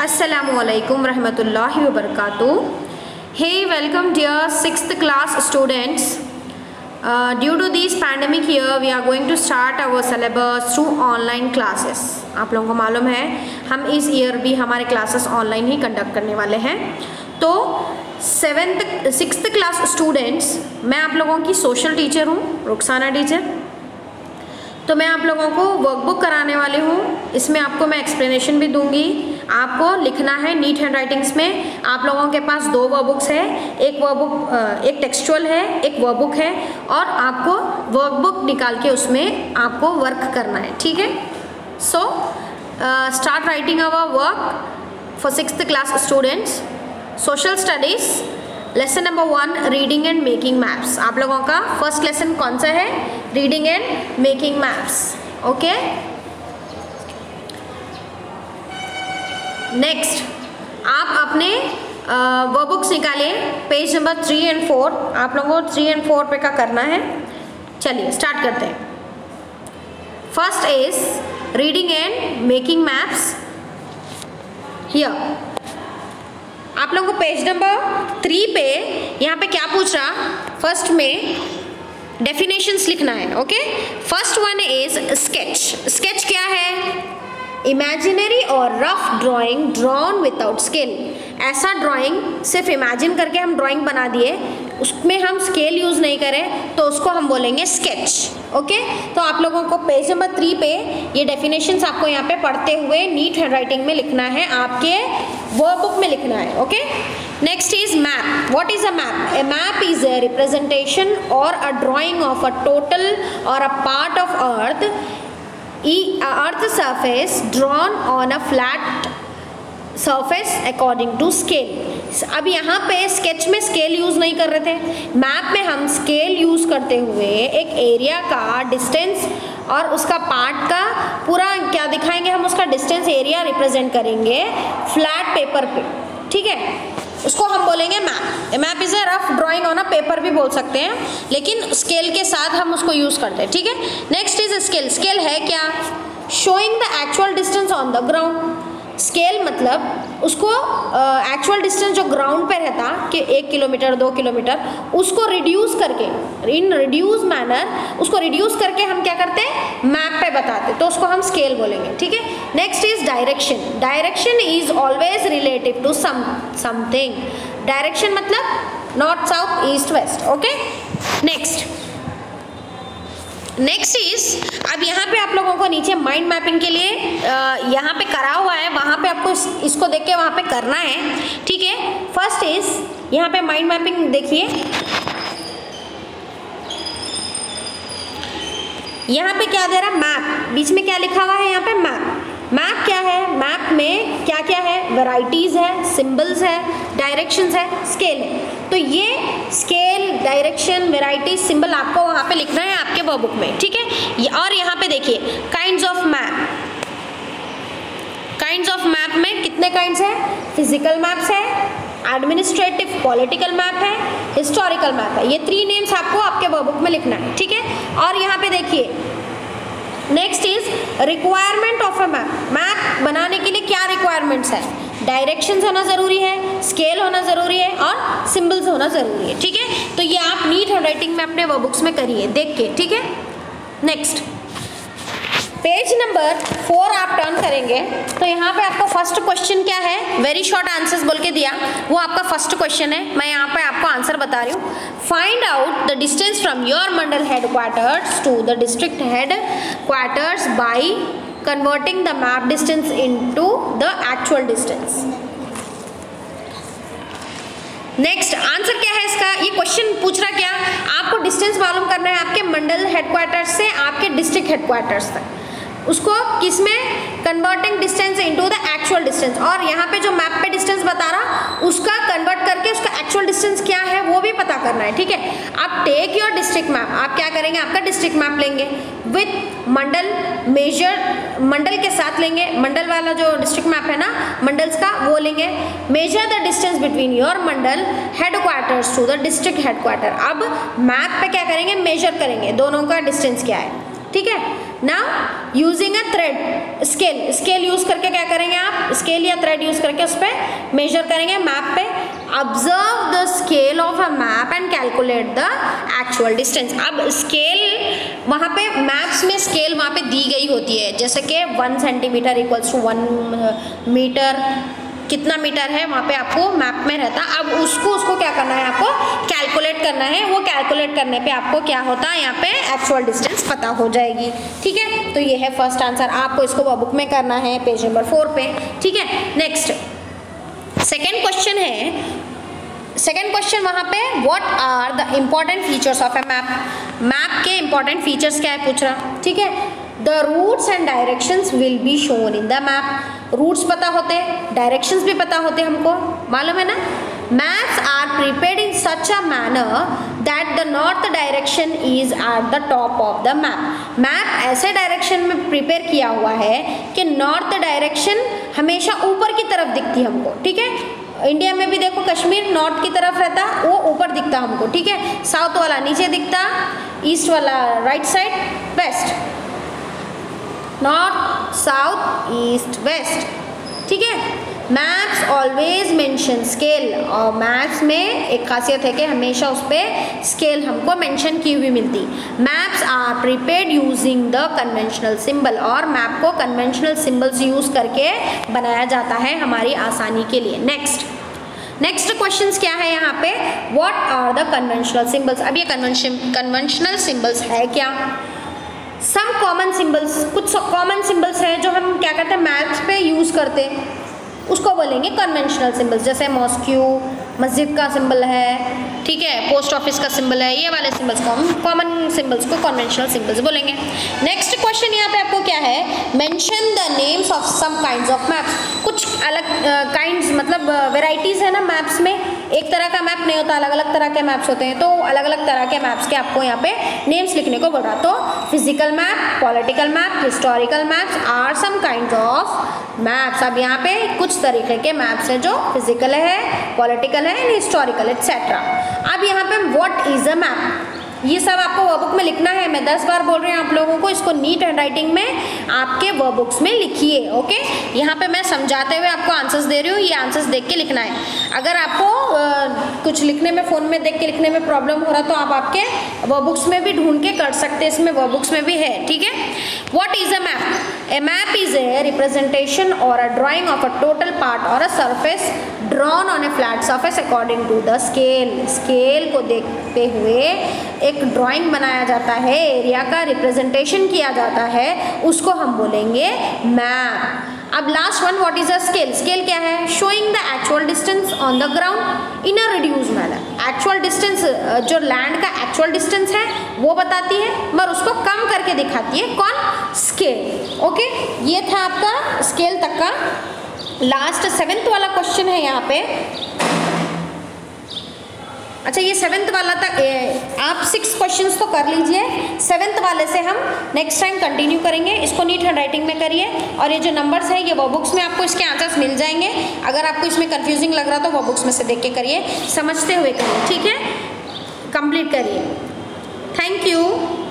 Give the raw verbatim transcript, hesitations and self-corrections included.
Assalamualaikum warahmatullahi wabarakatuh. Hey, welcome dear sixth class students. Uh, due to this pandemic year, we are going to start our syllabus through online classes. आप लोगों को मालूम है हम इस year भी हमारे क्लासेस ऑनलाइन ही conduct करने वाले हैं। तो सेवेंथ सिक्स्थ क्लास स्टूडेंट्स, मैं आप लोगों की सोशल टीचर हूँ, रुखसाना टीचर। तो मैं आप लोगों को वर्कबुक कराने वाली हूँ। इसमें आपको मैं एक्सप्लेनेशन भी दूंगी। आपको लिखना है नीट हैंड राइटिंग्स में। आप लोगों के पास दो वर्कबुक्स है, एक वर्कबुक एक टेक्सचुअल है, एक वर्कबुक है, और आपको वर्कबुक निकाल के उसमें आपको वर्क करना है, ठीक है। So start writing our work for sixth class students. Social studies lesson number one, reading and making maps. आप लोगों का फर्स्ट लेसन कौन सा है? Reading and making maps, okay. Next, आप अपने वर्कबुक्स निकालिए, page number three and four. आप लोगों को थ्री एंड फोर पे का करना है। चलिए स्टार्ट करते हैं। First is reading and making maps. Here आप लोगों को पेज नंबर थ्री पे यहाँ पे क्या पूछ रहा, फर्स्ट में डेफिनेशंस लिखना है, okay. First one is sketch. Sketch क्या है? इमेजिनरी और rough drawing drawn without scale. ऐसा ड्राइंग सिर्फ इमेजिन करके हम ड्राइंग बना दिए, उसमें हम स्केल यूज़ नहीं करें, तो उसको हम बोलेंगे स्केच, ओके। तो आप लोगों को पेज नंबर थ्री पे ये डेफिनेशंस आपको यहाँ पे पढ़ते हुए नीट हैंड राइटिंग में लिखना है, आपके वर्कबुक में लिखना है, okay. Next is map. What is a map? A map is a representation or a drawing of a total or a part of earth earth surface drawn on a flat surface according to scale. अब यहाँ पे sketch में scale use नहीं कर रहे थे, map में हम स्केल यूज़ करते हुए एक एरिया का डिस्टेंस और उसका पार्ट का पूरा क्या दिखाएंगे, हम उसका डिस्टेंस एरिया रिप्रेजेंट करेंगे फ्लैट पेपर पे, ठीक है। उसको हम बोलेंगे map. Map is a rough drawing on a paper भी बोल सकते हैं, लेकिन स्केल के साथ हम उसको यूज करते हैं, ठीक है। Next is scale. स्केल है क्या? Showing the actual distance on the ground. Scale मतलब उसको एक्चुअल uh, डिस्टेंस जो ग्राउंड पे रहता कि एक किलोमीटर दो किलोमीटर, उसको रिड्यूस करके, इन रिड्यूस मैनर उसको रिड्यूस करके हम क्या करते हैं, मैप पे बताते, तो उसको हम स्केल बोलेंगे, ठीक है। Next is direction. Direction is always relative to some something. Direction मतलब north south east west, okay. Next next is, अब यहाँ पे आप लोगों को नीचे माइंड मैपिंग के लिए यहाँ पे करा हुआ है, वहाँ पे आपको इस, इसको देख के वहाँ पे करना है, ठीक है। फर्स्ट इज यहाँ पे माइंड मैपिंग देखिए, यहाँ पे क्या दे रहा, मैप। बीच में क्या लिखा हुआ है यहाँ पे? मैप। मैप क्या है? मैप में क्या क्या है? वैरायटीज़ है, सिंबल्स है, डायरेक्शंस है, स्केल है। तो ये स्केल, डायरेक्शन, वैरायटी, सिंबल आपको वहाँ पे लिखना है आपके वर्कबुक में, ठीक है। और यहाँ पे देखिए kinds of map. Kinds of map में कितने काइंड्स है? फिजिकल मैप्स है, एडमिनिस्ट्रेटिव पॉलिटिकल मैप है, हिस्टोरिकल मैप है। ये थ्री नेम्स आपको आपके वर्कबुक में लिखना है, ठीक है। और यहाँ पे देखिए next is requirement of a map. Map बनाने के लिए क्या रिक्वायरमेंट्स है? डायरेक्शंस होना ज़रूरी है, स्केल होना ज़रूरी है, और सिंबल्स होना ज़रूरी है, ठीक है। तो ये आप नीट हैंड राइटिंग में अपने वर्कबुक्स में करिए देख के, ठीक है। नेक्स्ट पेज नंबर फोर आप टर्न करेंगे, तो यहाँ पे आपका फर्स्ट क्वेश्चन क्या है? वेरी शॉर्ट आंसर्स बोल के दिया, वो आपका फर्स्ट क्वेश्चन है। मैं यहाँ पे आपको आंसर बता रही हूँ। Find out the distance from your mandal headquarters to the district headquarters by converting the map distance into the actual distance. Next answer क्या है इसका? ये क्वेश्चन पूछ रहा क्या, आपको डिस्टेंस मालूम करना है आपके मंडल हेडक्वार्टर्स से आपके डिस्ट्रिक्ट हेडक्वार्टर्स तक, उसको किसमें? Converting distance into the actual distance. और यहाँ पे जो मैप पे डिस्टेंस बता रहा, उसका कन्वर्ट करके उसका एक्चुअल डिस्टेंस क्या है वो भी पता करना है, ठीक है। आप टेक योर डिस्ट्रिक्ट मैप। आप क्या करेंगे? आपका डिस्ट्रिक्ट मैप लेंगे विथ मंडल मेजर, मंडल के साथ लेंगे, मंडल वाला जो डिस्ट्रिक्ट मैप है ना मंडल्स का, वो लेंगे। Measure the distance between your mandal headquarters to the district headquarter. अब मैप पे क्या करेंगे? मेजर करेंगे दोनों का डिस्टेंस क्या है, ठीक है। ना using a thread scale, scale use करके क्या करेंगे आप, स्केल या थ्रेड यूज करके उस पर मेजर करेंगे मैप पे। Observe the scale of a map and calculate the actual distance. अब स्केल वहाँ पे मैप्स में स्केल वहाँ पे दी गई होती है, जैसे कि one centimetre equals to one metre, कितना मीटर है वहाँ पे आपको मैप में रहता। अब उसको उसको क्या करना है, आपको कैलकुलेट करना है। वो कैलकुलेट करने पे आपको क्या होता है, यहाँ पे एक्चुअल डिस्टेंस पता हो जाएगी। ठीक है, तो ये है फर्स्ट आंसर। आपको इसको वर्कबुक में करना है पेज नंबर फोर पे। ठीक है, नेक्स्ट सेकेंड क्वेश्चन है। सेकेंड क्वेश्चन वहाँ पे what are the important features of a map. Map के इम्पॉर्टेंट फीचर्स क्या है पूछ रहा। ठीक है, the routes and directions will be shown in the map. Routes पता होते, डायरेक्शंस भी पता होते, हमको मालूम है ना। Maps are prepared in such a manner that the north direction is at the top of the map. Map ऐसे डायरेक्शन में प्रिपेयर किया हुआ है कि नॉर्थ डायरेक्शन हमेशा ऊपर की तरफ दिखती है हमको। ठीक है, इंडिया में भी देखो कश्मीर नॉर्थ की तरफ रहता, वो ऊपर दिखता हमको। ठीक है, साउथ वाला नीचे दिखता, ईस्ट वाला right side, west, north south east west. ठीक है, मैप्स ऑलवेज मेंशन स्केल, और मैप्स में एक खासियत है कि हमेशा उस पर स्केल हमको मेंशन की हुई मिलती। Maps are prepared using the conventional symbol, और मैप को कन्वेंशनल सिंबल्स यूज करके बनाया जाता है हमारी आसानी के लिए। नेक्स्ट नेक्स्ट क्वेश्चंस क्या है यहाँ पे, what are the conventional symbols. अब ये कन्वेंशन कन्वेंशनल सिंबल्स है क्या। सम कॉमन सिंबल्स, कुछ कॉमन सिंबल्स हैं जो हम क्या करते हैं मैप्स पे यूज़ करते हैं, उसको बोलेंगे कन्वेंशनल सिंबल्स। जैसे मॉस्क्यू मस्जिद का सिंबल है, ठीक है, पोस्ट ऑफिस का सिंबल है, ये वाले सिंबल्स को हम कॉमन सिंबल्स को कन्वेंशनल सिंबल्स बोलेंगे। नेक्स्ट क्वेश्चन यहाँ पे आपको क्या है, mention the names of some kinds of maps. कुछ अलग काइंड्स uh, मतलब वेराइटीज़ है ना मैप्स में, एक तरह का मैप नहीं होता, अलग अलग तरह के मैप्स होते हैं। तो अलग अलग तरह के मैप्स के आपको यहाँ पे नेम्स लिखने को बोल रहा। तो physical map, political map, historical maps are some kinds of maps. अब यहाँ पे कुछ तरीके के मैप्स हैं जो फिजिकल है, पॉलिटिकल है, हिस्टोरिकल एटसेट्रा। अब यहाँ पे व्हाट इज अ मैप, ये सब आपको वर्कबुक में लिखना है। मैं दस बार बोल रही हूँ आप लोगों को, इसको नीट हैंड राइटिंग में आपके वर्कबुक्स में लिखिए। ओके, यहाँ पे मैं समझाते हुए आपको आंसर्स दे रही हूँ, ये आंसर्स देख के लिखना है। अगर आपको आ, कुछ लिखने में फ़ोन में देख के लिखने में प्रॉब्लम हो रहा तो आप आपके वर्कबुक्स में भी ढूंढ के कर सकते हैं, इसमें वर्कबुक्स में भी है। ठीक है, what is a map. A map is a representation or a drawing of a total part or a surface drawn on a flat surface according to the scale. Scale को देखते हुए एक ड्राइंग बनाया जाता है, एरिया का representation किया जाता है, उसको हम बोलेंगे मैप। अब last one, what is a scale. Scale क्या है, showing the actual distance on the ground in a reduce manner. Actual distance, जो लैंड का एक्चुअल डिस्टेंस है वो बताती है, मगर उसको कम करके दिखाती है कौन, स्केल। ओके, ये था आपका स्केल तक का। लास्ट सेवेंथ वाला क्वेश्चन है यहाँ पे। अच्छा, ये सेवेंथ वाला तक आप सिक्स क्वेश्चंस तो कर लीजिए, सेवेंथ वाले से हम नेक्स्ट टाइम कंटिन्यू करेंगे। इसको नीट हैंड राइटिंग में करिए, और ये जो नंबर्स है ये वर्कबुक्स में आपको इसके आंसर्स मिल जाएंगे। अगर आपको इसमें कंफ्यूजिंग लग रहा तो वर्कबुक्स में से देख के करिए, समझते हुए करिए। ठीक है, कंप्लीट करिए। Thank you.